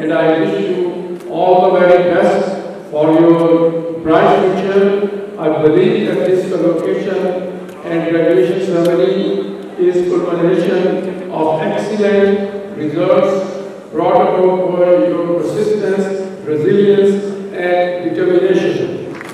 and I wish you all the very best for your bright future. I believe that this convocation and graduation ceremony is culmination of excellent results brought about by your persistence, resilience and determination.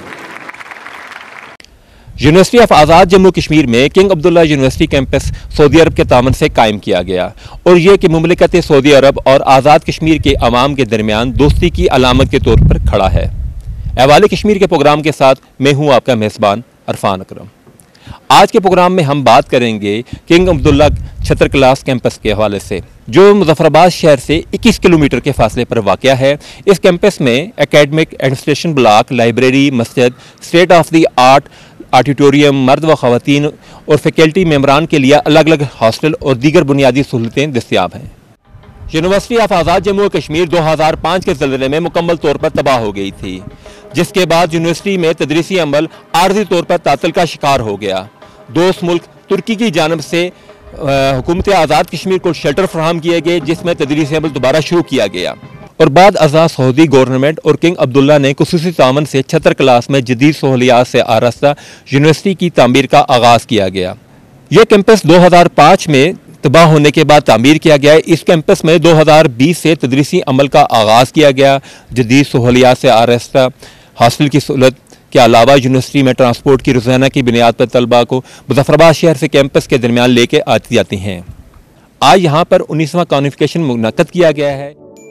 University of Azad Jammu Kashmir में king Abdullah university campus Saudi Arab के तामन से कायम किया गया और ये कि मुमलिकत सऊदी अरब और आज़ाद कश्मीर के अवाम के दरमियान दोस्ती की अलामत के तौर पर खड़ा है। अहवाल कश्मीर के प्रोग्राम के साथ मैं हूँ आपका मेज़बान अरफान अकरम। आज के प्रोग्राम में हम बात करेंगे king Abdullah Chattar Klas campus के हवाले से, जो मुजफ्फराबाद शहर से 21 किलोमीटर के फासले पर वाक़या है। इस कैंपस में एकेडमिक, एडमिनिस्ट्रेशन ब्लॉक, लाइब्रेरी, मस्जिद, state of the art auditorium, मर्द व ख़वातीन और फैकल्टी मेम्बरान के लिए अलग अलग हॉस्टल और दीगर बुनियादी सहूलतें दस्तियाब हैं। यूनिवर्सिटी ऑफ आज़ाद जम्मू कश्मीर 2005 के ज़लज़ले में मुकम्मल तौर पर तबाह हो गई थी, जिसके बाद यूनिवर्सिटी में तदरीसी अमल आर्जी तौर पर तातल का शिकार हो गया। दोस्त मुल्क तुर्की की जानब से हुकूमत आज़ाद कश्मीर को शेल्टर फराहम किए गए, जिसमें तदरीसी अमल दोबारा शुरू किया गया और बाद आज़ाद सऊदी गवर्नमेंट और किंग अब्दुल्ला ने खुसूसी तामन से छतर क्लास में जदीद सहूलियात से आरास्ता यूनिवर्सिटी की तामीर का आगाज़ किया गया। यह कैंपस 2005 में तबाह होने के बाद तामीर किया गया। इस कैंपस में 2020 से तदरीसी अमल का आगाज़ किया गया। जदीद सहूलियात से आरास्ता हॉस्टल की सहूलत के अलावा यूनिवर्सिटी में ट्रांसपोर्ट की रोज़ाना की बुनियाद पर तलबा को मुजफ्फराबाद शहर से कैंपस के दरमियान लेके आती जाती हैं। आज यहाँ पर 19वां कॉन्वोकेशन मुनक्कद किया गया है।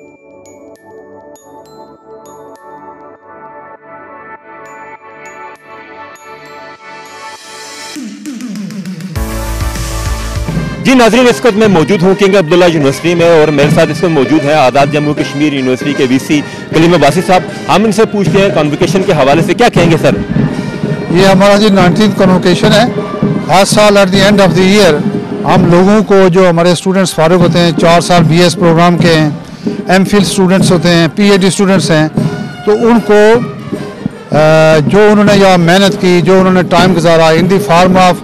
जी नाज़रीन, इस वक्त मैं मौजूद हूँ किंग अब्दुल्ला यूनिवर्सिटी में और मेरे साथ इस वक्त मौजूद हैं आज़ाद जम्मू कश्मीर यूनिवर्सिटी के वीसी कलीम अब्बासी साहब। हम इनसे पूछते हैं कॉन्वोकेशन के हवाले से क्या कहेंगे सर? ये हमारा जी 19th कॉन्वोकेशन है। हर साल at the end of the year हम लोगों को, जो हमारे स्टूडेंट्स फारिग होते हैं, 4 साल BS प्रोग्राम के हैं, MPhil स्टूडेंट्स होते हैं, PhD स्टूडेंट्स हैं, तो उनको जो उन्होंने यहाँ मेहनत की, जो उन्होंने टाइम गुजारा, इन दी फॉर्म ऑफ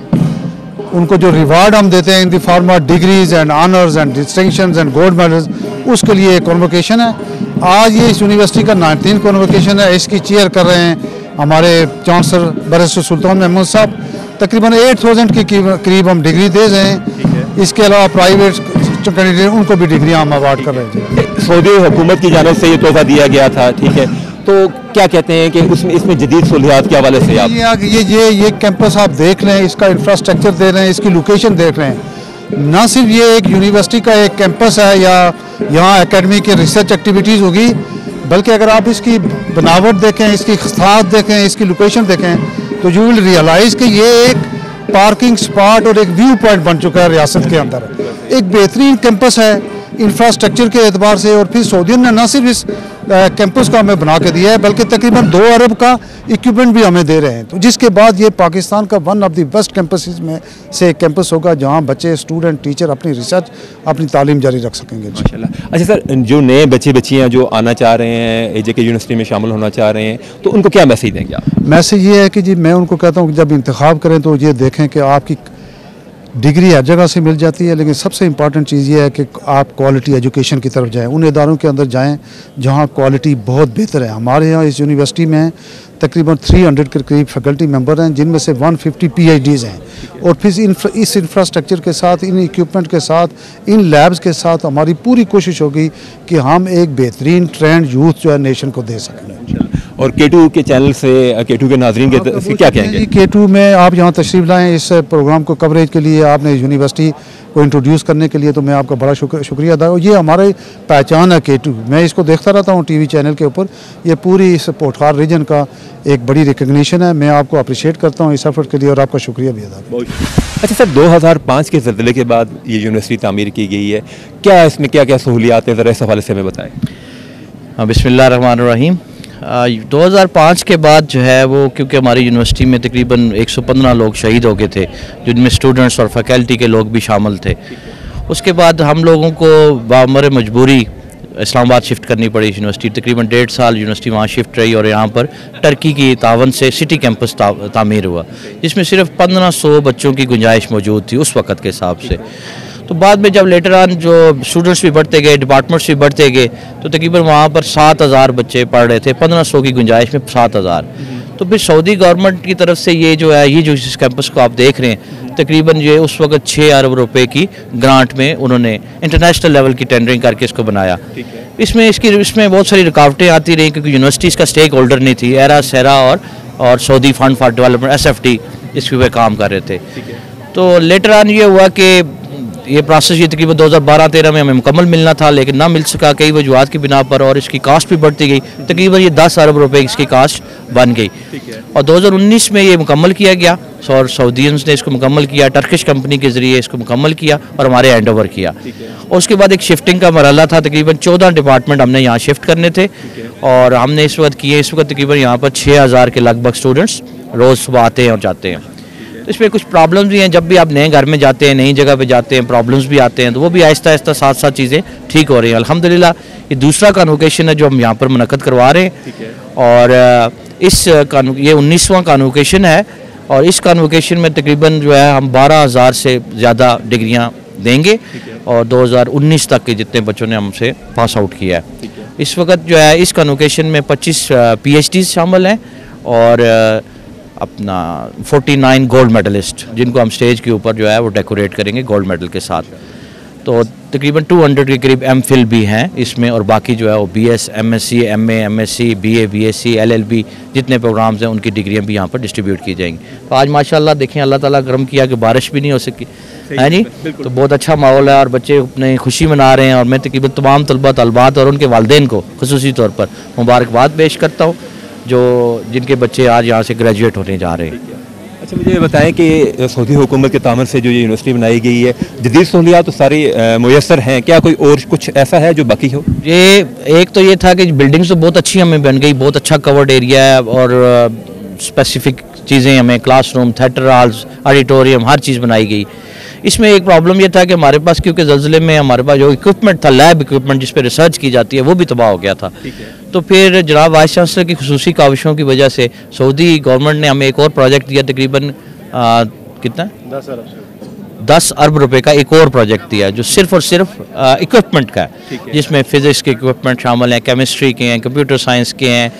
उनको जो रिवार्ड हम देते हैं in the form of degrees and honours and distinctions and gold medals, उसके लिए कॉन्वोकेशन है। आज ये इस यूनिवर्सिटी का 19th कॉन्वोकेशन है। इसकी चेयर कर रहे हैं हमारे चांसलर बैरिस्टर सुल्तान महमूद साहब। तकरीबन 8000 के करीब हम डिग्री दे रहे हैं। इसके अलावा प्राइवेट कैंडिडेट उनको भी डिग्रियाँ हम अवार्ड कर रहे हैं। सऊदी हुकूमत की जानिब से ये तोहफा दिया गया था, ठीक है, तो क्या कहते हैं कि उसमें इसमें जदीद सहूलियात के हवाले से आप ये कैंपस आप देख रहे हैं, इसका इंफ्रास्ट्रक्चर देख रहे हैं, इसकी लोकेशन देख रहे हैं। ना सिर्फ ये एक यूनिवर्सिटी का एक कैंपस है या यहाँ एकेडमिक की रिसर्च एक्टिविटीज़ होगी, बल्कि अगर आप इसकी बनावट देखें, इसकी खस्तात देखें, इसकी लोकेशन देखें, तो यू विल रियलाइज़ कि ये एक पार्किंग स्पॉट और एक व्यू पॉइंट बन चुका है रियासत के अंदर। एक बेहतरीन कैंपस है इंफ्रास्ट्रक्चर के एतबार से, और फिर सऊदियों ने न सिर्फ इस कैंपस को हमें बना के दिया है, बल्कि तकरीबन 2 अरब का इक्विपमेंट भी हमें दे रहे हैं। तो जिसके बाद ये पाकिस्तान का one of the best campuses में से एक कैंपस होगा, जहाँ बच्चे, स्टूडेंट, टीचर अपनी रिसर्च, अपनी तालीम जारी रख सकेंगे। माशाल्लाह। अच्छा सर, जो नए बच्चे बच्चियाँ जो आना चाह रहे हैं, AJK यूनिवर्सिटी में शामिल होना चाह रहे हैं, तो उनको क्या मैसेज देंगे आप? मैसेज ये है कि जी मैं उनको कहता हूँ कि जब इंतखाब करें तो ये देखें कि आपकी डिग्री हर जगह से मिल जाती है, लेकिन सबसे इम्पॉर्टेंट चीज़ ये है कि आप क्वालिटी एजुकेशन की तरफ जाएं, उन इदारों के अंदर जाएं जहां क्वालिटी बहुत बेहतर है। हमारे यहाँ इस यूनिवर्सिटी में तकरीबन 300 के करीब फैकल्टी मेंबर हैं, जिनमें से 150 PhDs हैं, और फिर इस इंफ्रास्ट्रक्चर के साथ, इन इक्विपमेंट के साथ, इन लैब्स के साथ हमारी पूरी कोशिश होगी कि हम एक बेहतरीन ट्रेंड यूथ जो है नेशन को दे सकें। और K2 के चैनल से, K2 के नाजरीन के क्या कहेंगे? K2 में आप यहाँ तशरीफ़ लाएँ इस प्रोग्राम को कवरेज के लिए, आपने यूनिवर्सिटी को इंट्रोड्यूस करने के लिए, तो मैं आपका बड़ा शुक्रिया अदा। ये हमारी पहचान है K2। मैं इसको देखता रहता हूँ TV चैनल के ऊपर। ये पूरी इस पोठखार रीजन का एक बड़ी रिकग्निशन है। मैं आपको अप्रिशिएट करता हूँ इस एफर्ट के लिए और आपका शुक्रिया भी अदा। अच्छा सर, 2005 के ज़लज़ले के बाद ये यूनिवर्सिटी तामीर की गई है, क्या इसमें क्या क्या सहूलियात है, ज़रा इस हवाले से हमें बताएँ। बिस्मिल्लाहिर्रहमानिर्रहीम। 2005 के बाद जो है वो, क्योंकि हमारी यूनिवर्सिटी में तकरीबन 115 लोग शहीद हो गए थे, जिनमें स्टूडेंट्स और फैकल्टी के लोग भी शामिल थे। उसके बाद हम लोगों को बामर मजबूरी इस्लामाबाद शिफ्ट करनी पड़ी यूनिवर्सिटी। तकरीबन 1.5 साल यूनिवर्सिटी वहाँ शिफ्ट रही और यहाँ पर टर्की की तावन से सिटी कैंपस तामीर हुआ, जिसमें सिर्फ 1500 बच्चों की गुंजाइश मौजूद थी उस वक़्त के हिसाब से। तो बाद में जब लेटर ऑन जो स्टूडेंट्स भी बढ़ते गए, डिपार्टमेंट्स भी बढ़ते गए, तो तकरीबन वहाँ पर 7,000 बच्चे पढ़ रहे थे, 1500 की गुंजाइश में 7,000। तो फिर सऊदी गवर्नमेंट की तरफ से ये जो है, ये जो इस कैंपस को आप देख रहे हैं, तकरीबन ये उस वक्त 6 अरब रुपए की ग्रांट में उन्होंने इंटरनेशनल लेवल की टेंडरिंग करके इसको बनाया। इसमें बहुत सारी रुकावटें आती रही क्योंकि यूनिवर्सिटीज़ का स्टेक होल्डर नहीं थी, एरा सेरा और Saudi fund for development SFD इसके ऊपर काम कर रहे थे। तो लेटर ऑन ये हुआ कि ये प्रोसेस ये तकरीबन 2012-13 में हमें मुकम्मल मिलना था, लेकिन ना मिल सका कई वजूहत की बिना पर, और इसकी कास्ट भी बढ़ती गई, तकरीबन ये 10 अरब रुपए इसकी कास्ट बन गई। और 2019 में ये मुकम्मल किया गया और सऊदीयंस ने इसको मुकम्मल किया, टर्किश कंपनी के ज़रिए इसको मुकम्मल किया और हमारे हैंड ओवर किया। और उसके बाद एक शिफ्टिंग का मरहला था, तकरीबन 14 डिपार्टमेंट हमने यहाँ शिफ्ट करने थे और हमने इस वक्त किए। इस वक्त तकरीबन यहाँ पर 6,000 के लगभग स्टूडेंट्स रोज़ सुबह आते हैं और जाते हैं। तो इसमें कुछ प्रॉब्लम्स भी हैं, जब भी आप नए घर में जाते हैं, नई जगह पे जाते हैं, प्रॉब्लम्स भी आते हैं, तो वो भी आहिस्ता आहिस्ता साथ साथ चीज़ें ठीक हो रही हैं अल्हम्दुलिल्लाह। ये दूसरा कन्वोकेशन है जो हम यहाँ पर मुनक़द करवा रहे हैं और ये 19वां कन्वोकेशन है और इस कन्वोकेशन में तकरीबन जो है हम 12,000 से ज़्यादा डिग्रियाँ देंगे और 2019 तक के जितने बच्चों ने हमसे पास आउट किया है। इस वक्त जो है इस कन्वोकेशन में 25 PhDs शामिल हैं और अपना 49 गोल्ड मेडलिस्ट, जिनको हम स्टेज के ऊपर जो है वो डेकोरेट करेंगे गोल्ड मेडल के साथ। तो तकरीबन 200 के करीब MPhil भी हैं इसमें और बाकी जो है वो BS, MSc, MA, MSc, BA, BSc, LLB जितने प्रोग्राम्स हैं उनकी डिग्रियां भी यहाँ पर डिस्ट्रीब्यूट की जाएंगी। तो आज माशाल्लाह देखें अल्लाह ताला करम किया कि बारिश भी नहीं हो सकी है नहीं, तो बहुत अच्छा माहौल है और बच्चे अपनी खुशी मना रहे हैं और मैं तकरीबन तमाम तलबा तलबात और उनके वालिदैन को खुसूसी तौर पर मुबारकबाद पेश करता हूँ जिनके बच्चे आज यहाँ से ग्रेजुएट होने जा रहे हैं। अच्छा, मुझे बताएं कि सऊदी हुकूमत के तामन से जो ये यूनिवर्सिटी बनाई गई है, जदीद सहूलियात तो सारी मुयसर हैं, क्या कोई और कुछ ऐसा है जो बाकी हो? ये एक तो ये था कि बिल्डिंग्स तो बहुत अच्छी हमें बन गई, बहुत अच्छा कवर्ड एरिया है और स्पेसिफिक चीज़ें हमें क्लासरूम, थिएटर हॉल्स, ऑडिटोरियम हर चीज़ बनाई गई। इसमें एक प्रॉब्लम ये था कि हमारे पास क्योंकि ज़लज़ले में हमारे पास जो इक्विपमेंट था, लैब इक्विपमेंट जिस पर रिसर्च की जाती है, वो भी तबाह हो गया था। तो फिर जनाब वाइस चांसलर की खुसूसी काविशों की वजह से सऊदी गवर्नमेंट ने हमें एक और प्रोजेक्ट दिया, तकरीबन कितना 10 अरब रुपए का एक और प्रोजेक्ट दिया है जो सिर्फ और सिर्फ इक्विपमेंट का है, जिसमें फिजिक्स के इक्विपमेंट शामिल हैं, केमिस्ट्री के हैं, कंप्यूटर साइंस के हैं,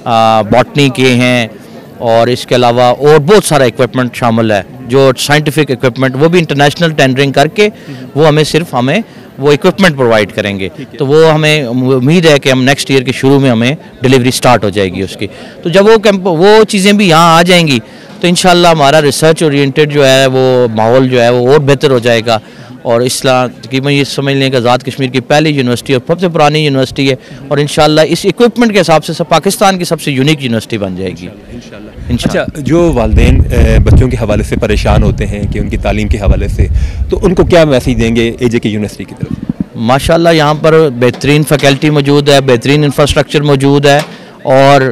बॉटनी के हैं और इसके अलावा और बहुत सारा इक्विपमेंट शामिल है जो साइंटिफिक इक्विपमेंट, वो भी इंटरनेशनल टेंडरिंग करके वो हमें वो इक्विपमेंट प्रोवाइड करेंगे। तो वो हमें उम्मीद है कि हम नेक्स्ट ईयर के शुरू में हमें डिलीवरी स्टार्ट हो जाएगी उसकी। तो जब वो चीज़ें भी यहाँ आ जाएंगी तो इंशाल्लाह हमारा रिसर्च ओरिएंटेड जो है वो माहौल जो है वो और बेहतर हो जाएगा और तकरीबन ये समझ लें कि आज़ाद कश्मीर की पहली यूनिवर्सिटी और सबसे पुरानी यूनिवर्सिटी है और इंशाल्लाह इस इक्विपमेंट के हिसाब से पाकिस्तान की सबसे यूनिक यूनिवर्सिटी बन जाएगी इंशाल्लाह। अच्छा, जो वालिदैन बच्चों के हवाले से परेशान होते हैं कि उनकी तालीम के हवाले से, तो उनको क्या मैसेज देंगे AJK यूनिवर्सिटी की तरफ? माशाल्लाह यहाँ पर बेहतरीन फैकल्टी मौजूद है, बेहतरीन इंफ्रास्ट्रक्चर मौजूद है और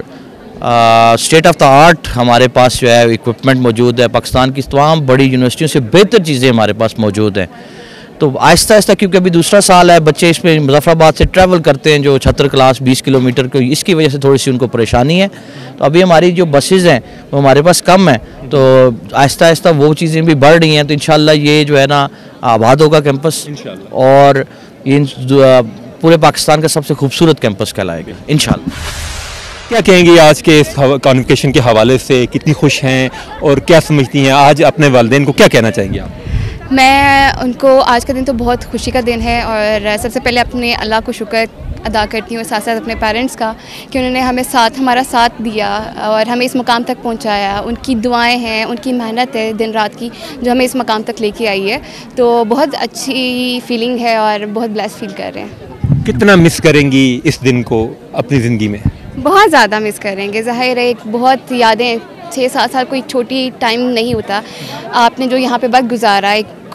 स्टेट ऑफ द आर्ट हमारे पास जो है इक्विपमेंट मौजूद है। पाकिस्तान की तमाम बड़ी यूनिवर्सिटियों से बेहतर चीज़ें हमारे पास मौजूद हैं। तो आहिस्ता आहिस्ता क्योंकि अभी दूसरा साल है, बच्चे इसमें मुजफ्फराबाद से ट्रैवल करते हैं जो छतर क्लास 20 किलोमीटर को, इसकी वजह से थोड़ी सी उनको परेशानी है। तो अभी हमारी जो बसेज़ हैं वो हमारे पास कम है, तो आहिस्ता आहिस्ता वो चीज़ें भी बढ़ रही हैं। तो इंशाल्लाह ये जो है ना आबाद होगा कैंपस और ये पूरे पाकिस्तान का सबसे खूबसूरत कैंपस कहलाएगा इंशाल्लाह। क्या कहेंगी आज के इस कॉन्वोकेशन के हवाले से, कितनी खुश हैं और क्या समझती हैं? आज अपने वालिदैन को क्या कहना चाहेंगे आप? मैं उनको आज का दिन तो बहुत खुशी का दिन है और सबसे पहले अपने अल्लाह को शुक्र अदा करती हूँ, साथ साथ अपने पेरेंट्स का कि उन्होंने हमारा साथ दिया और हमें इस मुकाम तक पहुँचाया। उनकी दुआएं हैं, उनकी मेहनत है दिन रात की जो हमें इस मुकाम तक लेके आई है। तो बहुत अच्छी फीलिंग है और बहुत ब्लेस्ड फील कर रहे हैं। कितना मिस करेंगी इस दिन को अपनी ज़िंदगी में? बहुत ज़्यादा मिस करेंगे, ज़ाहिर है। एक बहुत यादें, 6-7 साल कोई छोटी टाइम नहीं होता। आपने जो यहाँ पे वक्त गुजारा,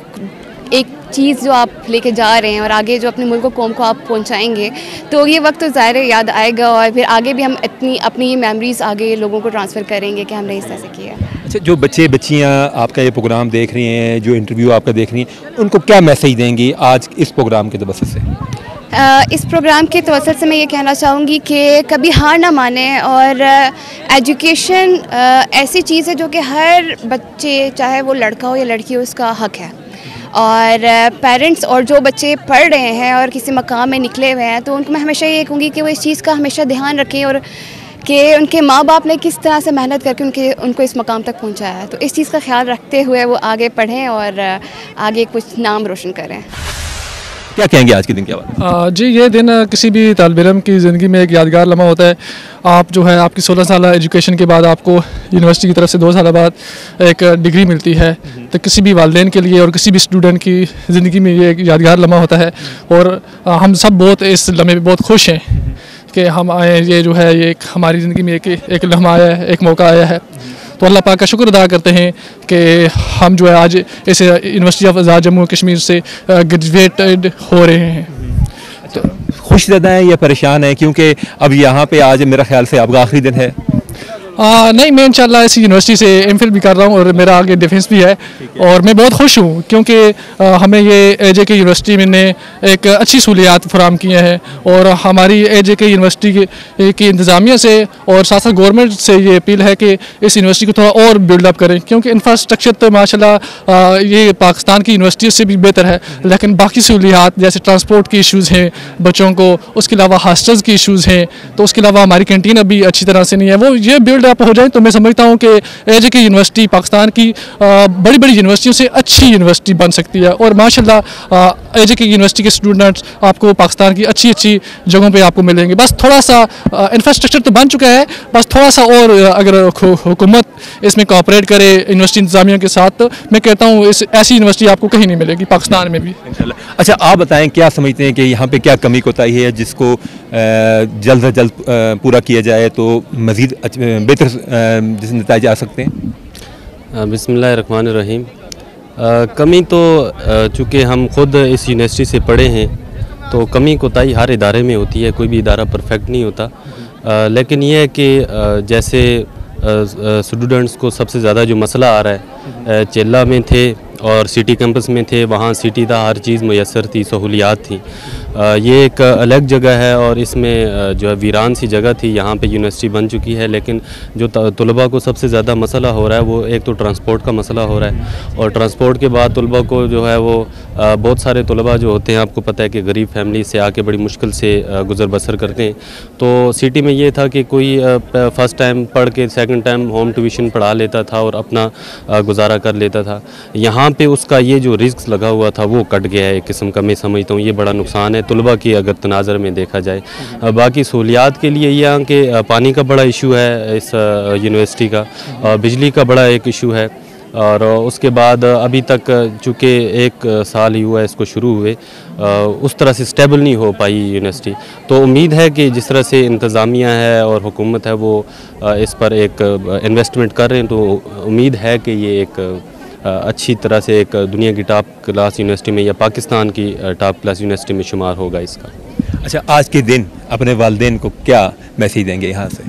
एक चीज़ जो आप लेके जा रहे हैं और आगे जो अपने मुल्क कौम को आप पहुँचाएंगे, तो ये वक्त तो ज़ाहिर है याद आएगा और फिर आगे भी हम अपनी मेमोरीज़ आगे लोगों को ट्रांसफ़र करेंगे कि हमने इस तरह से किया। अच्छा, जो बच्चे बच्चियाँ आपका ये प्रोग्राम देख रही हैं, जो इंटरव्यू आपका देख रही हैं, उनको क्या मैसेज देंगी आज इस प्रोग्राम के तवज्जुह से? इस प्रोग्राम के तवज्जुह से मैं ये कहना चाहूँगी कि कभी हार ना माने और एजुकेशन ऐसी चीज़ है जो कि हर बच्चे, चाहे वो लड़का हो या लड़की हो, उसका हक है। और पेरेंट्स और जो बच्चे पढ़ रहे हैं और किसी मकाम में निकले हुए हैं, तो उनको मैं हमेशा ये कहूँगी कि वो इस चीज़ का हमेशा ध्यान रखें और कि उनके माँ बाप ने किस तरह से मेहनत करके उनको इस मकाम तक पहुँचाया है, तो इस चीज़ का ख्याल रखते हुए वो आगे पढ़ें और आगे कुछ नाम रोशन करें। क्या कहेंगे आज के दिन के बारे? जी, ये दिन किसी भी तालिब इल्म की ज़िंदगी में एक यादगार लम्हा होता है। आप जो है आपकी 16 साल एजुकेशन के बाद आपको यूनिवर्सिटी की तरफ से 2 साल बाद एक डिग्री मिलती है, तो किसी भी वालिदैन के लिए और किसी भी स्टूडेंट की ज़िंदगी में ये एक यादगार लम्हा होता है। और हम सब बहुत इस लम्हे में बहुत खुश हैं कि हम आए, ये जो है ये एक हमारी ज़िंदगी में एक लम्हा आया है, एक मौका आया है। तो अल्लाह पाक का शुक्र अदा करते हैं कि हम जो है आज इस यूनिवर्सिटी ऑफ आज़ाद जम्मू कश्मीर से ग्रेजुएटेड हो रहे हैं। तो खुश ज़्यादा हैं या परेशान हैं, क्योंकि अब यहाँ पे आज मेरा ख्याल से आपका आखिरी दिन है? नहीं, मैं इंशाल्लाह इसी यूनिवर्सिटी से एमफिल भी कर रहा हूँ और मेरा आगे डिफेंस भी है, और मैं बहुत खुश हूँ क्योंकि हमें ये AJK यूनिवर्सिटी ने एक अच्छी सहूलियात फराहम किए हैं और हमारी AJK यूनिवर्सिटी की इंतज़ामिया से और साथ साथ गवर्नमेंट से ये अपील है कि इस यूनिवर्सिटी को थोड़ा और बिल्डअप करें, क्योंकि इंफ्रास्ट्रक्चर तो माशाल्लाह ये पाकिस्तान की यूनिवर्सिटी से भी बेहतर है, लेकिन बाकी सहूलियात जैसे ट्रांसपोर्ट की इशूज़ हैं बच्चों को, उसके अलावा हॉस्टल्स की इशूज़ हैं, तो उसके अलावा हमारी कैंटीन अभी अच्छी तरह से नहीं है। वो ये बिल्ड अप हो जाए तो मैं समझता हूँ कि AJK यूनिवर्सिटी पाकिस्तान की बड़ी बड़ी यूनिवर्सिटियों से अच्छी यूनिवर्सिटी बन सकती है, और माशाल्लाह AJK यूनिवर्सिटी के स्टूडेंट्स आपको पाकिस्तान की अच्छी अच्छी जगहों पे आपको मिलेंगे। बस थोड़ा सा इंफ्रास्ट्रक्चर तो बन चुका है, बस थोड़ा सा और अगर हुकूमत इसमें कोऑपरेट करे यूनिवर्सिटी इंतजामिया के साथ, तो मैं कहता हूँ ऐसी यूनिवर्सिटी आपको कहीं नहीं मिलेगी पाकिस्तान में भी। अच्छा, आप बताएं क्या समझते हैं कि यहाँ पे क्या कमी कोताही है जिसको जल्द से जल्द पूरा किया जाए तो मज़ीद बेहतर जिस नतीजे आ सकते हैं? बिस्मिल्लाहिर्रहमानिर्रहीम। कमी तो चूँकि हम ख़ुद इस यूनिवर्सिटी से पढ़े हैं तो कमी कोताही हर इदारे में होती है, कोई भी इदारा परफेक्ट नहीं होता। लेकिन ये है कि जैसे स्टूडेंट्स को सबसे ज़्यादा जो मसला आ रहा है, चेल्ला में थे और सिटी कैंपस में थे, वहाँ सिटी था, हर चीज़ मुयस्सर थी, सहूलियात थी। ये एक अलग जगह है और इसमें जो है वीरान सी जगह थी, यहाँ पे यूनिवर्सिटी बन चुकी है। लेकिन जो तलबा को सबसे ज़्यादा मसला हो रहा है वो एक तो ट्रांसपोर्ट का मसला हो रहा है, और ट्रांसपोर्ट के बाद तलबा को जो है वो बहुत सारे तलबा जो होते हैं, आपको पता है कि गरीब फैमिली से आके बड़ी मुश्किल से गुज़र बसर करते हैं। तो सिटी में ये था कि कोई फ़र्स्ट टाइम पढ़ के सेकंड टाइम होम ट्यूशन पढ़ा लेता था और अपना गुजारा कर लेता था। यहाँ पे उसका ये जो रिस्क लगा हुआ था वो कट गया है एक किस्म का। मैं समझता हूँ ये बड़ा नुकसान है तलबा की अगर तनाज़र में देखा जाए। बाकी सहूलियात के लिए यहाँ के पानी का बड़ा इशू है इस यूनिवर्सिटी का, और बिजली का बड़ा एक इशू है, और उसके बाद अभी तक चूँकि 1 साल ही हुआ है इसको शुरू हुए, उस तरह से स्टेबल नहीं हो पाई यूनिवर्सिटी। तो उम्मीद है कि जिस तरह से इंतज़ामिया है और हुकूमत है वो इस पर एक इन्वेस्टमेंट कर रहे हैं, तो उम्मीद है कि ये एक अच्छी तरह से एक दुनिया की टॉप क्लास यूनिवर्सिटी में या पाकिस्तान की टॉप क्लास यूनिवर्सिटी में शुमार होगा इसका। अच्छा, आज के दिन अपने वालिदैन को क्या मैसेज देंगे यहाँ से?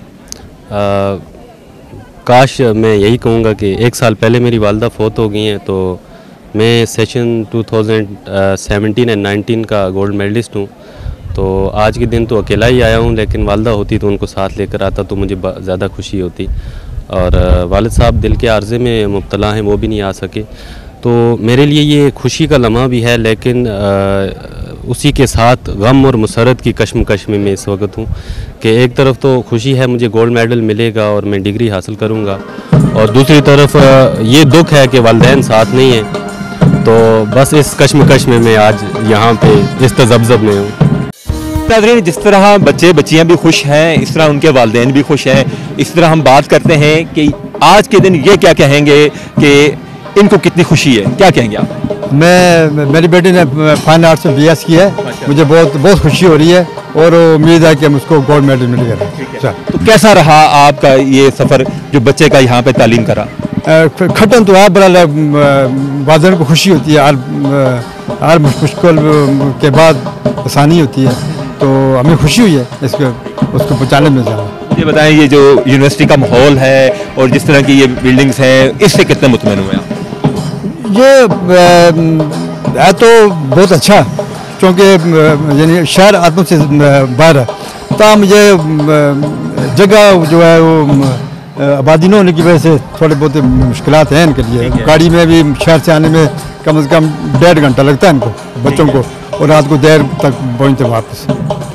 काश मैं यही कहूँगा कि 1 साल पहले मेरी वालदा फ़ौत हो गई हैं, तो मैं सेशन 2017 एंड 19 का गोल्ड मेडलिस्ट हूँ। तो आज के दिन तो अकेला ही आया हूँ, लेकिन वालदा होती तो उनको साथ लेकर आता तो मुझे ज़्यादा खुशी होती। और वालिद साहब दिल के आर्ज़े में मुब्तला हैं, वो भी नहीं आ सके, तो मेरे लिए ये खुशी का लम्हा भी है, लेकिन उसी के साथ गम और मुसरत की कश्मकश में मैं इस वक्त हूँ कि एक तरफ तो खुशी है मुझे गोल्ड मेडल मिलेगा और मैं डिग्री हासिल करूँगा, और दूसरी तरफ ये दुख है कि वालिदैन साथ नहीं है। तो बस इस कश्मकश में मैं आज यहाँ पे इस तज़ब्ज़ब में हूँ। नाज़रीन, जिस तरह बच्चे बच्चियाँ भी खुश हैं, इस तरह उनके वालिदैन भी खुश हैं। इस तरह हम बात करते हैं कि आज के दिन ये क्या कहेंगे कि इनको कितनी खुशी है, क्या कहेंगे आप? मेरी बेटी ने फाइन आर्ट्स में BS की है, मुझे बहुत खुशी हो रही है और उम्मीद है कि हम उसको गोल्ड मेडल मिलेगा। तो कैसा रहा आपका ये सफ़र जो बच्चे का यहाँ पे तालीम करा? खटन तो है, बड़ा वालिदैन को खुशी होती है, हर मुश्किल के बाद आसानी होती है, तो हमें खुशी हुई है उसको पहुँचाने में ज़्यादा। ये बताएं, ये जो यूनिवर्सिटी का माहौल है और जिस तरह की ये बिल्डिंग्स हैं, इससे कितने मुतमईन हुए आप? ये है तो बहुत अच्छा, क्योंकि यानी शहर आत्म से बाहर है, तब मुझे जगह जो है वो आबादी न होने की वजह से थोड़े बहुत मुश्किलात हैं इनके लिए। गाड़ी में भी शहर से आने में कम से कम 1.5 घंटा लगता है इनको, बच्चों को, और रात को देर तक पहुँचते वापस।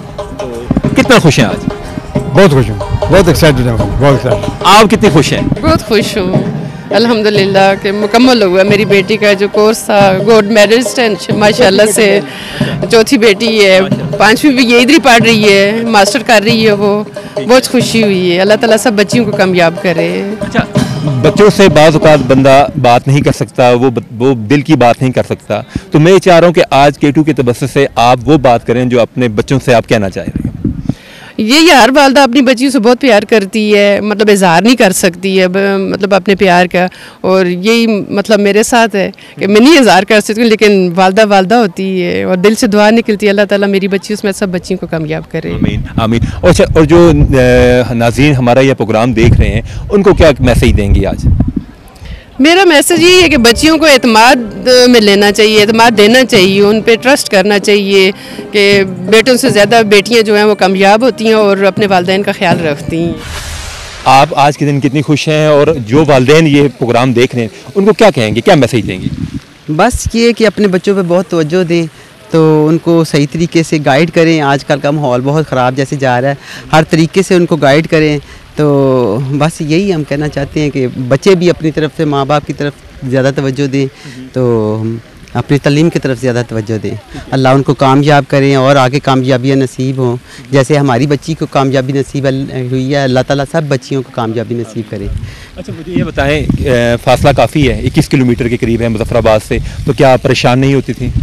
कितना खुश हैं आज? बहुत खुश हूँ, बहुत एक्साइटेड हूँ, बहुत एक्साइटेड। आप कितने खुश हैं? बहुत खुश हूँ अल्हम्दुलिल्लाह कि मुकम्मल हुआ मेरी बेटी का जो कोर्स था। गोल्ड मेडलिस्ट है माशाल्लाह से, चौथी बेटी है, 5वीं भी ये इधर ही पढ़ रही है, मास्टर कर रही है वो। बहुत खुशी हुई है, अल्लाह ताला सब बच्चियों को कामयाब करे। अच्छा, बच्चों से बाज़ औक़ात बंदा बात नहीं कर सकता, वो दिल की बात नहीं कर सकता, तो मैं चाह रहा हूँ कि आज K2 के तबस्सुम से आप वो बात करें जो अपने बच्चों से आप कहना चाह रहे हैं। ये हर वालदा अपनी बच्चियों से बहुत प्यार करती है, मतलब इजहार नहीं कर सकती है मतलब अपने प्यार का, और यही मतलब मेरे साथ है कि मैं नहीं इजहार कर सकती हूँ, लेकिन वालदा वालदा होती है और दिल से दुआ निकलती है, अल्लाह ताला मेरी बच्चियों में सब बच्चियों को कामयाब करे। आमीन आमीन। और जो नाज़रीन हमारा यह प्रोग्राम देख रहे हैं उनको क्या मैसेज देंगी आज? मेरा मैसेज यही है कि बच्चियों को एतमाद में लेना चाहिए, एतमाद देना चाहिए, उन पे ट्रस्ट करना चाहिए कि बेटों से ज़्यादा बेटियां जो हैं वो कामयाब होती हैं और अपने वालिदैन का ख्याल रखती हैं। आप आज के दिन कितनी खुश हैं, और जो वालिदैन ये प्रोग्राम देख रहे हैं उनको क्या कहेंगे, क्या मैसेज देंगी? बस ये कि अपने बच्चों पे बहुत तवज्जो दें, तो उनको सही तरीके से गाइड करें। आजकल का माहौल बहुत ख़राब जैसे जा रहा है, हर तरीके से उनको गाइड करें। तो बस यही हम कहना चाहते हैं कि बच्चे भी अपनी तरफ से माँ बाप की तरफ ज़्यादा तवज्जो दें, तो अपनी तालीम की तरफ ज़्यादा तवज्जो दें। अल्लाह उनको कामयाब करें और आगे कामयाबियाँ नसीब हों, जैसे हमारी बच्ची को कामयाबी नसीब हुई है, अल्लाह ताला सब बच्चियों को कामयाबी नसीब करें। अच्छा, मुझे ये बताएं, फासला काफ़ी है, 21 किलोमीटर के करीब है मुजफ्फराबाद से, तो क्या परेशान नहीं होती थी?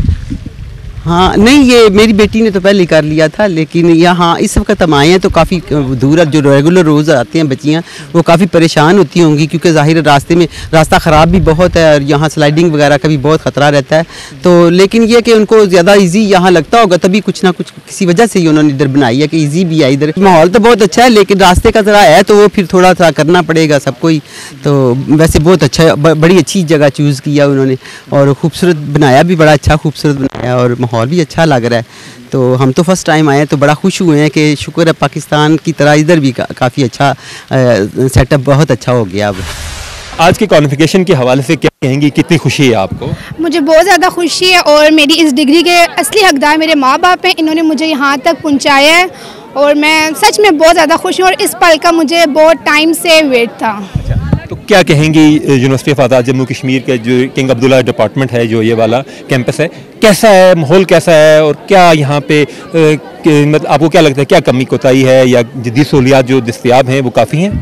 हाँ नहीं, ये मेरी बेटी ने तो पहले ही कर लिया था, लेकिन यहाँ इस वक्त हम आए हैं तो काफ़ी दूर, जो रेगुलर रोज़ आते हैं बच्चियाँ वो काफ़ी परेशान होती होंगी, क्योंकि ज़ाहिर रास्ते में रास्ता ख़राब भी बहुत है और यहाँ स्लाइडिंग वगैरह का भी बहुत ख़तरा रहता है। तो लेकिन ये कि उनको ज़्यादा ईजी यहाँ लगता होगा, तभी कुछ ना कुछ किसी वजह से ही उन्होंने इधर बनाई है कि ईजी भी है। इधर माहौल तो बहुत अच्छा है, लेकिन रास्ते का ज़रा है तो वो फिर थोड़ा सा करना पड़ेगा सबको ही। तो वैसे बहुत अच्छा, बड़ी अच्छी जगह चूज़ किया उन्होंने, और खूबसूरत बनाया भी, बड़ा अच्छा खूबसूरत बनाया, और माहौल भी अच्छा लग रहा है। तो हम तो फर्स्ट टाइम आए हैं तो बड़ा खुश हुए हैं कि शुक्र है पाकिस्तान की तरह इधर भी काफ़ी अच्छा सेटअप बहुत अच्छा हो गया। अब आज के क्वालिफिकेशन के हवाले से क्या कहेंगी, कितनी खुशी है आपको? मुझे बहुत ज़्यादा खुशी है, और मेरी इस डिग्री के असली हकदार मेरे माँ बाप हैं, इन्होंने मुझे यहाँ तक पहुँचाया है, और मैं सच में बहुत ज़्यादा खुश हूँ, और इस पल का मुझे बहुत टाइम से वेट था। तो क्या कहेंगी यूनिवर्सिटी ऑफ आज़ाद जम्मू कश्मीर के जो किंग अब्दुल्ला डिपार्टमेंट है, जो ये वाला कैंपस है, कैसा है, माहौल कैसा है, और क्या यहाँ पे मतलब आपको क्या लगता है, क्या कमी कोताही है या जदीद सहूलियात जो दस्तयाब हैं वो काफ़ी हैं?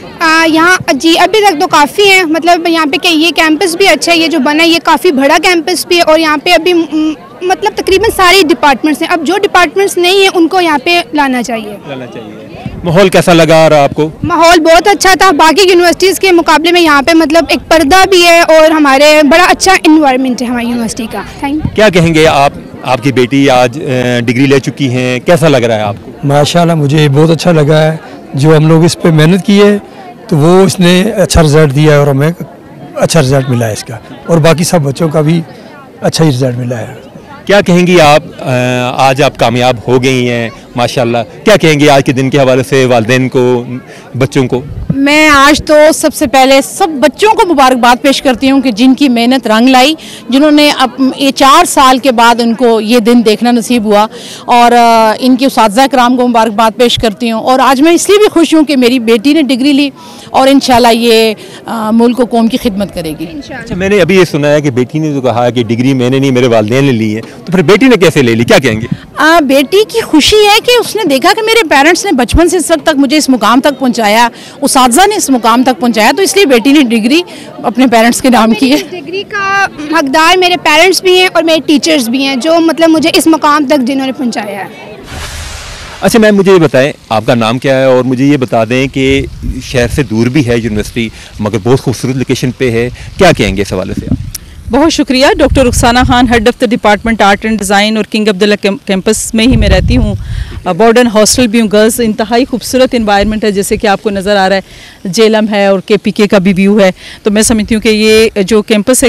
यहाँ जी अभी तक तो काफ़ी हैं, मतलब यहाँ पे ये कैंपस भी अच्छा है, ये जो बना है ये काफ़ी बड़ा कैंपस भी है, और यहाँ पे अभी मतलब तकरीबन सारे डिपार्टमेंट्स हैं। अब जो डिपार्टमेंट्स नहीं हैं उनको यहाँ पे लाना चाहिए। माहौल कैसा लगा आपको? माहौल बहुत अच्छा था, बाकी यूनिवर्सिटीज़ के मुकाबले में यहाँ पे मतलब एक पर्दा भी है, और हमारे बड़ा अच्छा इन्वायरमेंट है हमारी यूनिवर्सिटी का। Thank you. क्या कहेंगे आप, आपकी बेटी आज डिग्री ले चुकी हैं, कैसा लग रहा है आपको? माशाल्लाह मुझे बहुत अच्छा लगा है, जो हम लोग इस पे मेहनत की है तो वो इसने अच्छा रिजल्ट दिया है, और हमें अच्छा रिजल्ट मिला है इसका, और बाकी सब बच्चों का भी अच्छा ही रिजल्ट मिला है। क्या कहेंगी आप, आज आप कामयाब हो गई हैं माशाल्लाह, क्या कहेंगी आज के दिन के हवाले से वालिदैन को, बच्चों को? मैं आज तो सबसे पहले सब बच्चों को मुबारकबाद पेश करती हूँ कि जिनकी मेहनत रंग लाई, जिन्होंने अब ये 4 साल के बाद उनको ये दिन देखना नसीब हुआ, और इनके उस्ताज़ा कराम को मुबारकबाद पेश करती हूँ। और आज मैं इसलिए भी खुश हूँ कि मेरी बेटी ने डिग्री ली, और इंशाल्लाह ये मुल्क को कौम की खिदमत करेगी। अच्छा, मैंने अभी ये सुना है कि बेटी ने तो कहा कि डिग्री मैंने नहीं, मेरे वालिदैन ने ली है, तो फिर बेटी ने कैसे ले ली, क्या कहेंगे? बेटी की खुशी है कि उसने देखा कि मेरे पेरेंट्स ने बचपन से इस वक्त तक मुझे इस मुकाम तक पहुंचाया, उस्ताज़ा ने इस मुकाम तक पहुंचाया, तो इसलिए बेटी ने डिग्री अपने पेरेंट्स के नाम की है। डिग्री का हकदार मेरे पेरेंट्स भी हैं और मेरे टीचर्स भी हैं, जो मतलब मुझे इस मुकाम तक जिन्होंने पहुंचाया है। अच्छा मैम, मुझे ये बताएं आपका नाम क्या है, और मुझे ये बता दें कि शहर से दूर भी है यूनिवर्सिटी, मगर बहुत खूबसूरत लोकेशन पे है, क्या कहेंगे इस हवाले से आप? बहुत शुक्रिया। Doctor Rukhsana Khan, head of the department art and design और किंग अब्दुल्ला कैंपस में ही मैं रहती हूँ। मॉडर्न हॉस्टल भी हूँ गर्ल्स। इंतहाई खूबसूरत इन्वायरमेंट है, जैसे कि आपको नज़र आ रहा है, जेलम है और KPK का भी व्यू है। तो मैं समझती हूँ कि ये जो कैंपस है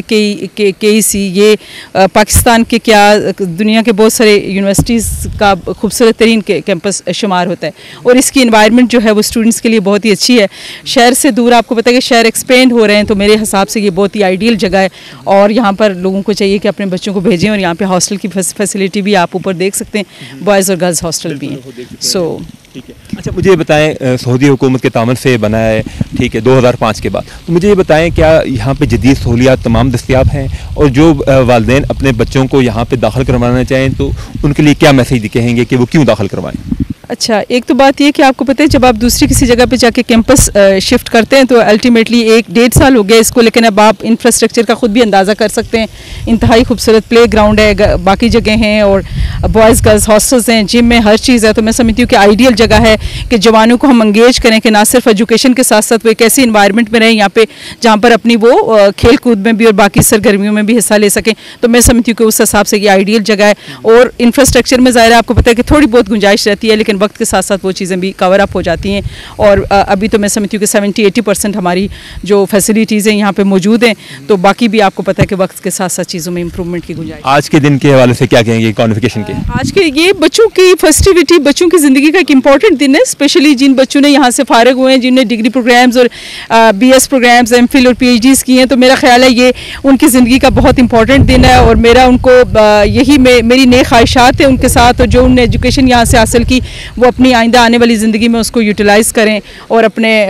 KEC, ये पाकिस्तान के क्या दुनिया के बहुत सारे यूनिवर्सिटीज़ का खूबसूरत तरीन कैंपस शुमार होता है। और इसकी इन्वायरमेंट जो है वो स्टूडेंट्स के लिए बहुत ही अच्छी है। शहर से दूर, आपको पता है कि शहर एक्सपेंड हो रहे हैं, तो मेरे हिसाब से ये बहुत ही आइडियल जगह है। और यहाँ पर लोगों को चाहिए कि अपने बच्चों को भेजें। और यहाँ पे हॉस्टल की फैसिलिटी भी आप ऊपर देख सकते हैं, बॉयज़ और गर्ल्स हॉस्टल भी हैं। सो ठीक है। अच्छा, मुझे ये बताएं, सऊदी हुकूमत के तामन से बना है, ठीक है, 2005 के बाद। तो मुझे ये बताएं, क्या यहाँ पे जदीद सहूलियात तमाम दस्तियाब हैं? और जो वालिदैन अपने बच्चों को यहाँ पे दाखिल करवाना चाहें तो उनके लिए क्या मैसेज कहेंगे कि वो क्यों दाखिल करवाएं? अच्छा, एक तो बात ये कि आपको पता है जब आप दूसरी किसी जगह पे जाके कैंपस शिफ्ट करते हैं तो अल्टीमेटली 1-1.5 साल हो गया इसको, लेकिन अब आप इंफ्रास्ट्रक्चर का खुद भी अंदाज़ा कर सकते हैं। इंतहाई खूबसूरत प्ले ग्राउंड है, बाकी जगह हैं और बॉयज़ गर्ल्स हॉस्टल्स हैं, जिम में हर चीज़ है। तो मैं समझती हूँ कि आइडियल जगह है कि जवानों को हम इंगेज करें कि ना सिर्फ एजुकेशन के साथ साथ वो एक ऐसी इन्वायरमेंट में रहें यहाँ पे जहाँ पर अपनी वो खेल कूद में भी और बाकी सरगर्मियों में भी हिस्सा ले सकें। तो मैं समझती हूँ कि उस हिसाब से ये आइडियल जगह है। और इंफ्रास्ट्रक्चर में ज़ाहिर है आपको पता है कि थोड़ी बहुत गुंजाइश रहती है, लेकिन वक्त के साथ साथ वो चीज़ें भी कवर अप हो जाती हैं। और अभी तो मैं समझती हूँ कि 70-80% हमारी जो फैसिलिटीज़ हैं यहाँ पे मौजूद हैं। तो बाकी भी आपको पता है कि वक्त के साथ साथ चीज़ों में इंप्रूवमेंट की गुंजाइश। आज के दिन के हवाले से क्या कहेंगे कॉन्वोकेशन के? आज के ये बच्चों की फेस्टिविटी, बच्चों की ज़िंदगी का एक इम्पॉर्टेंट दिन है, स्पेशली जिन बच्चों ने यहाँ से फारिग हुए हैं, जिनने डिग्री प्रोग्राम्स और BS प्रोग्राम्स, MPhil और PhDs किए हैं। तो मेरा ख्याल है ये उनकी ज़िंदगी का बहुत इंपॉर्टेंट दिन है। और मेरा उनको यही मेरी नई ख्वाहिशात है उनके साथ। और जो उन्होंने एजुकेशन यहाँ से हासिल की वो अपनी आइंदा आने वाली ज़िंदगी में उसको यूटिलाइज़ करें और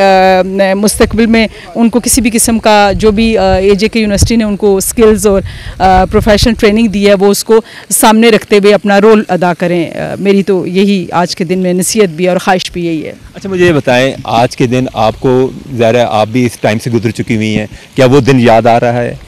अपने मुस्तकबिल में उनको किसी भी किस्म का जो भी AJK यूनिवर्सिटी ने उनको स्किल्स और प्रोफेशनल ट्रेनिंग दी है वो उसको सामने रखते हुए अपना रोल अदा करें। मेरी तो यही आज के दिन में नसीहत भी और ख्वाहिश भी यही है। अच्छा, मुझे ये बताएं, आज के दिन आपको ज़ाहिर है आप भी इस टाइम से गुजर चुकी हुई हैं, क्या वो दिन याद आ रहा है?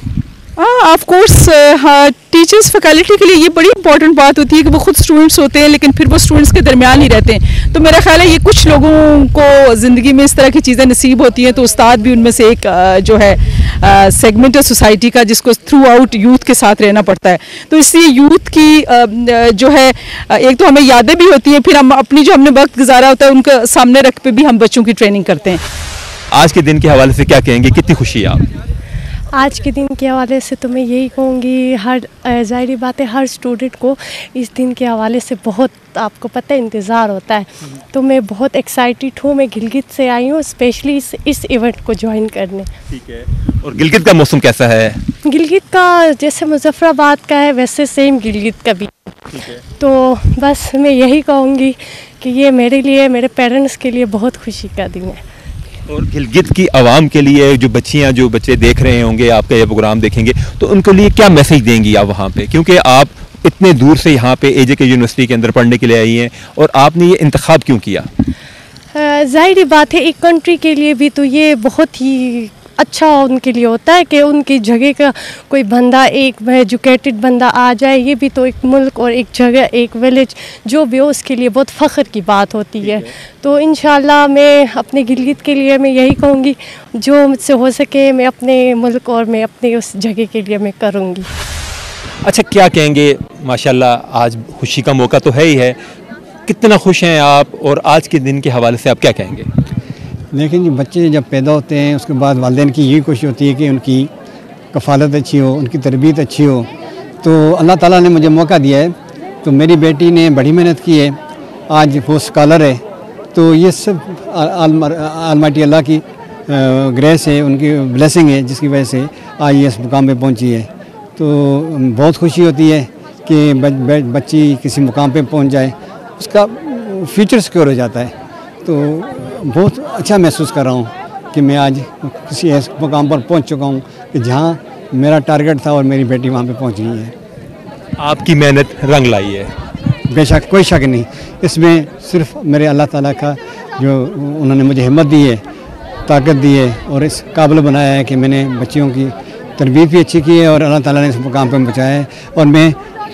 ऑफ कोर्स, हाँ, टीचर्स फैकल्टी के लिए ये बड़ी इंपॉर्टेंट बात होती है कि वो खुद स्टूडेंट्स होते हैं लेकिन फिर वो स्टूडेंट्स के दरमियान ही रहते हैं। तो मेरा ख्याल है ये कुछ लोगों को ज़िंदगी में इस तरह की चीज़ें नसीब होती हैं। तो उस्ताद भी उनमें से एक जो है सेगमेंट है सोसाइटी का जिसको थ्रू आउट यूथ के साथ रहना पड़ता है। तो इसलिए यूथ की जो है एक तो हमें यादें भी होती हैं, फिर हम अपनी जो हमने वक्त गुजारा होता है उनका सामने रख पे भी हम बच्चों की ट्रेनिंग करते हैं। आज के दिन के हवाले से क्या कहेंगे, कितनी खुशी है आप? आज के दिन के हवाले से तो मैं यही कहूँगी, हर ज़ाहिर बात है हर स्टूडेंट को इस दिन के हवाले से बहुत, आपको पता है, इंतज़ार होता है। तो मैं बहुत एक्साइटेड हूँ। मैं गिलगित से आई हूँ स्पेशली इस इवेंट को ज्वाइन करने। ठीक है। और गिलगित का मौसम कैसा है? गिलगित का जैसे मुजफ्फराबाद का है वैसे सेम गिलगित का भी। ठीक है। तो बस मैं यही कहूँगी कि ये मेरे लिए, मेरे पेरेंट्स के लिए बहुत खुशी का दिन है। और गिलगित की आवाम के लिए, जो बच्चियां, जो बच्चे देख रहे होंगे आपका ये प्रोग्राम देखेंगे, तो उनके लिए क्या मैसेज देंगी आप वहाँ पे? क्योंकि आप इतने दूर से यहाँ पे AJK यूनिवर्सिटी के अंदर पढ़ने के लिए आई हैं और आपने ये इंतखाब क्यों किया? ज़ाहिर बात है एक कंट्री के लिए भी तो ये बहुत ही अच्छा उनके लिए होता है कि उनकी जगह का कोई बंदा, एक एजुकेटेड बंदा आ जाए। ये भी तो एक मुल्क और एक जगह, एक विलेज जो भी हो उसके लिए बहुत फ़ख्र की बात होती है। तो इंशाल्लाह मैं अपने गिलगित के लिए मैं यही कहूँगी जो मुझसे हो सके मैं अपने मुल्क और मैं अपने उस जगह के लिए मैं करूँगी। अच्छा, क्या कहेंगे, माशाल्लाह आज खुशी का मौका तो है ही है, कितना खुश हैं आप और आज के दिन के हवाले से आप क्या कहेंगे? लेकिन ये बच्चे जब पैदा होते हैं उसके बाद वालिदैन की यही कोशिश होती है कि उनकी कफ़ालत अच्छी हो, उनकी तरबियत अच्छी हो। तो अल्लाह ताला ने मुझे मौका दिया है। तो मेरी बेटी ने बड़ी मेहनत की है, आज वो स्कॉलर है। तो ये सब ऑलमाइटी अल्लाह की ग्रेस है, उनकी ब्लेसिंग है जिसकी वजह से आज ये इस मुकाम पे पहुंची है। तो बहुत खुशी होती है कि बच्ची किसी मुकाम पे पहुंच जाए, उसका फ्यूचर सिक्योर हो जाता है। तो बहुत अच्छा महसूस कर रहा हूँ कि मैं आज किसी ऐसे मुकाम पर पहुँच चुका हूँ कि जहाँ मेरा टारगेट था और मेरी बेटी वहाँ पे पहुँच गई है। आपकी मेहनत रंग लाई है, बेशक, कोई शक नहीं। इसमें सिर्फ मेरे अल्लाह ताला का जो उन्होंने मुझे हिम्मत दी है, ताकत दी है और इस काबिल बनाया है कि मैंने बच्चियों की तरबियत भी अच्छी की है और अल्लाह ताला ने इस मुकाम पर पहुँचाया है। और मैं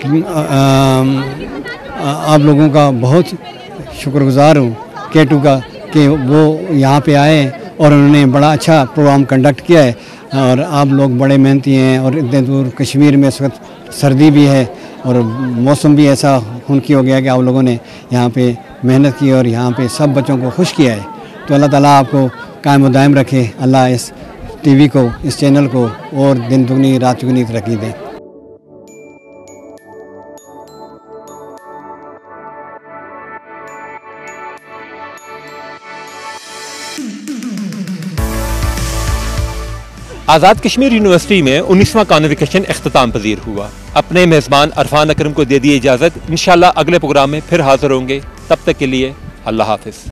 आप लोगों का बहुत शुक्रगुजार हूँ K2 का कि वो यहाँ पे आए और उन्होंने बड़ा अच्छा प्रोग्राम कंडक्ट किया है। और आप लोग बड़े मेहनती हैं और इतने दूर कश्मीर में इस वक्त सर्दी भी है और मौसम भी ऐसा हुनकी हो गया कि आप लोगों ने यहाँ पे मेहनत की और यहाँ पे सब बच्चों को खुश किया है। तो अल्लाह ताला आपको कायम दायम रखे। अल्लाह इस टीवी को, इस चैनल को और दिन दुगनी रात चुगनी तरक्की दें। आज़ाद कश्मीर यूनिवर्सिटी में 19वां कॉन्वोकेशन इख्तिताम पजीर हुआ। अपने मेज़बान अरफान अकरम को दे दी इजाज़त। इंशाअल्लाह अगले प्रोग्राम में फिर हाज़िर होंगे। तब तक के लिए अल्लाह हाफ़िज़।